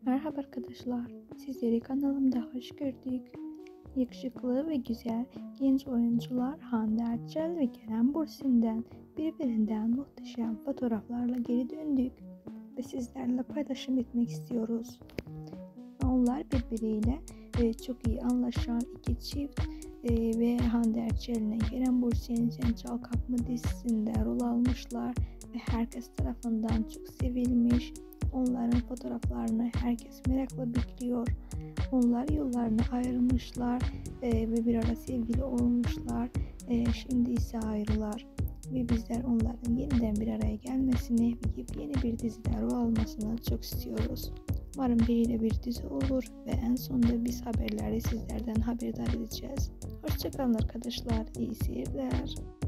Merhaba arkadaşlar, sizleri kanalımda hoş gördük. Yakışıklı ve güzel genç oyuncular Hande Erçel ve Kerem Bürsin'den birbirinden muhteşem fotoğraflarla geri döndük ve sizlerle paylaşım etmek istiyoruz. Onlar birbiriyle çok iyi anlaşan iki çift ve Hande Erçel ile Kerem Bürsin Sen Çal Kapımı dizisinde rol almışlar ve herkes tarafından çok sevilmiş. Onların fotoğraflarını herkes merakla bekliyor. Onlar yollarını ayırmışlar ve bir ara sevgili olmuşlar. Şimdi ise ayrılar. Ve bizler onların yeniden bir araya gelmesini ve yeni bir dizide rol almasını çok istiyoruz. Umarım biriyle bir dizi olur ve en sonunda biz haberleri sizlerden haberdar edeceğiz. Hoşçakalın arkadaşlar, iyi seyirler.